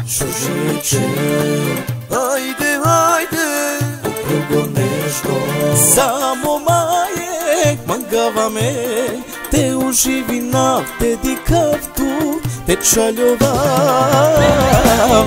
Šužiće, ajde, ajde, okrugo nešto. Samo maje, mangava me, te uživi nav, te di kaftu, te čaljovav.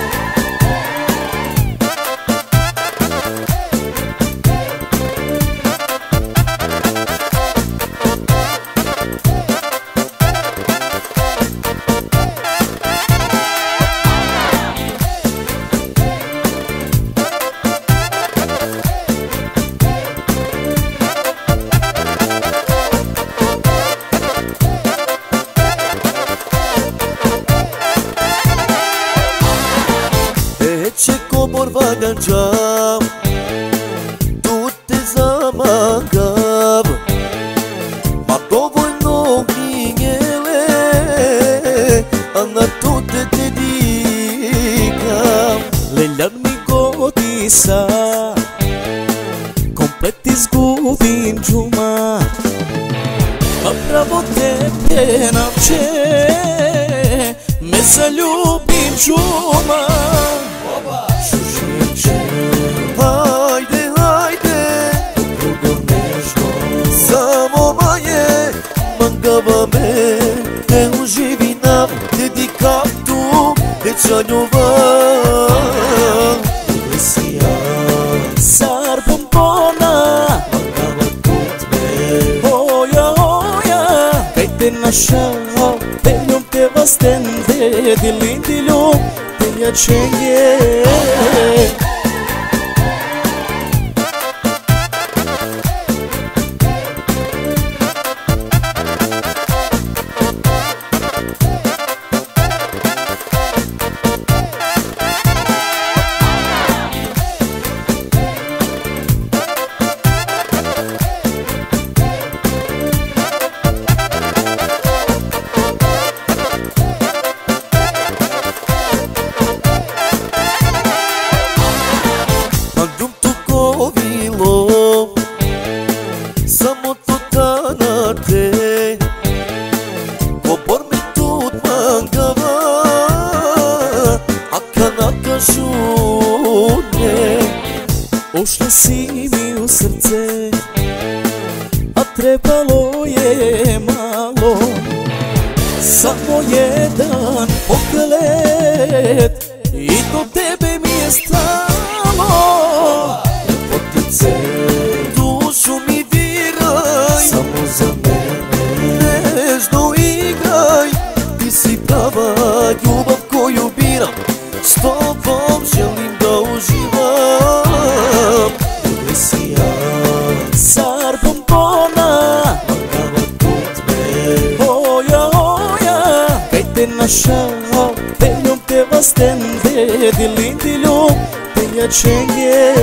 Če komor vaganđam, tu te zamagav, ma dovoljno gnjele, a na to te dedikam. Leljan mi godisa, komplet izgubim džuma, a pravo tebe navče, me zaljubim džuma. Šužiće, ajde, ajde, okrugo nešto. Samo maje, mangava me, te uživi nam, te di kaftu, te čanjovav. Iglesija, sar bombona, mangava tut me. Oja, oja, kaj te našao, peljom te vastende, dilindiljom, jačenje. Samo to tanate, kopor mi tut mangava, a kanaka žudnje. Ušla si mi u srce, a trebalo je malo, samo jedan pogled i do tebe mi je stalo. Lepotice, dušu mi diraj, samo za mene nežno igraj. Ti si prava ljubav koju biram, s tobom želim da uživam. Iglesija, sar bombona, mangava tut me. Oja, oja, kaj te našao, peljom te vastende, dilindiljom, te jačenje.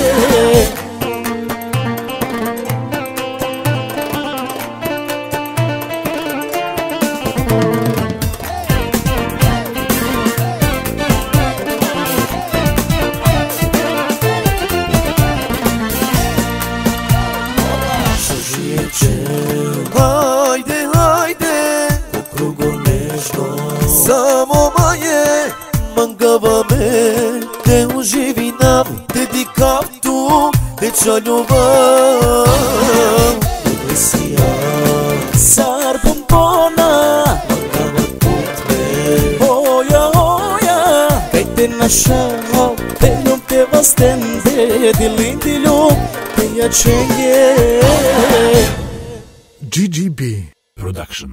Ajde, ajde, okrugo nešto. Samo maje, mangava me, te uživi nam, te di kaftu, te čaljovav. Iglesija, sar bombona, mangava tut me. Oja, oja, kaj te našao, peljom te vastende, dilindiljom, te jačenje. GGB Production.